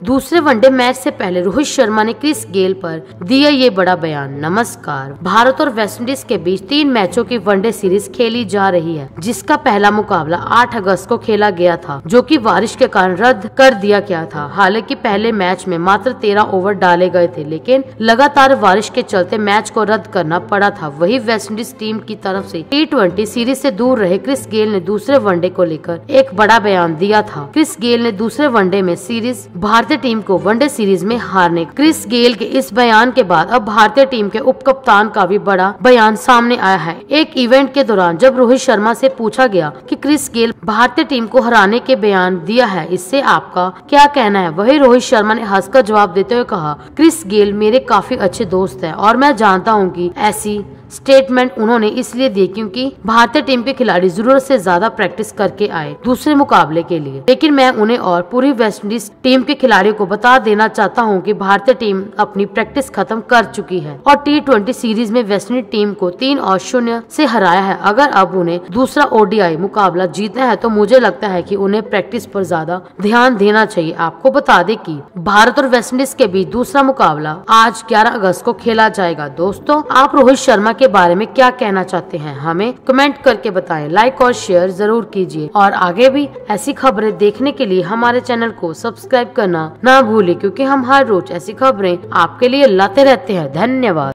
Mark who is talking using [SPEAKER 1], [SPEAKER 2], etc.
[SPEAKER 1] दूसरे one day match से पहले रोहित शर्मा ने क्रिस गेल पर दिया ये बड़ा बयान। नमस्कार। भारत और वेस्टइंडीज के बीच 3 मैचों की वनडे सीरीज खेली जा रही है, जिसका पहला मुकाबला 8 अगस्त को खेला गया था, जो कि बारिश के कारण रद्द कर दिया गया था। हालांकि पहले मैच में मात्र 13 ओवर डाले गए थे, लेकिन लगातार बारिश के चलते मैच को रद्द करना पड़ा था। वही वेस्टइंडीज टीम की तरफ से T20 सीरीज से दूर रहे क्रिस गेल ने दूसरे वनडे को लेकर एक बड़ा बयान दिया था। क्रिस गेल ने दूसरे वनडे में सीरीज भारतीय टीम को वनडे सीरीज में हारने। क्रिस गेल के इस बयान के बाद अब भारतीय टीम के उप कप्तान का भी बड़ा बयान सामने आया है। एक इवेंट के दौरान जब रोहित शर्मा से पूछा गया कि क्रिस गेल भारतीय टीम को हराने के बयान दिया है, इससे आपका क्या कहना है, वही रोहित शर्मा ने हंसकर जवाब देते हुए कहा, क्रिस गेल मेरे काफी अच्छे दोस्त हैं और मैं जानता हूं कि ऐसी स्टेटमेंट उन्होंने इसलिए दी क्योंकि भारतीय टीम के खिलाड़ी जरूरत से ज्यादा प्रैक्टिस करके आए दूसरे मुकाबले के लिए। लेकिन मैं उन्हें और पूरी वेस्टइंडीज टीम के खिलाड़ियों को बता देना चाहता हूं कि भारतीय टीम अपनी प्रैक्टिस खत्म कर चुकी है और T20 सीरीज में वेस्टइंडीज टीम को 3-0 से हराया है। अगर अब उन्हें दूसरा ODI मुकाबला जीतना है तो मुझे लगता है कि उन्हें प्रैक्टिस पर ज्यादा ध्यान देना चाहिए। आपको बता दें कि भारत और वेस्टइंडीज के बीच दूसरा मुकाबला आज 11 अगस्त को खेला जाएगा। दोस्तों, आप रोहित शर्मा के बारे में क्या कहना चाहते हैं, हमें कमेंट करके बताएं। लाइक और शेयर जरूर कीजिए और आगे भी ऐसी खबरें देखने के लिए हमारे चैनल को सब्सक्राइब करना ना भूलें, क्योंकि हम हर रोज ऐसी खबरें आपके लिए लाते रहते हैं। धन्यवाद।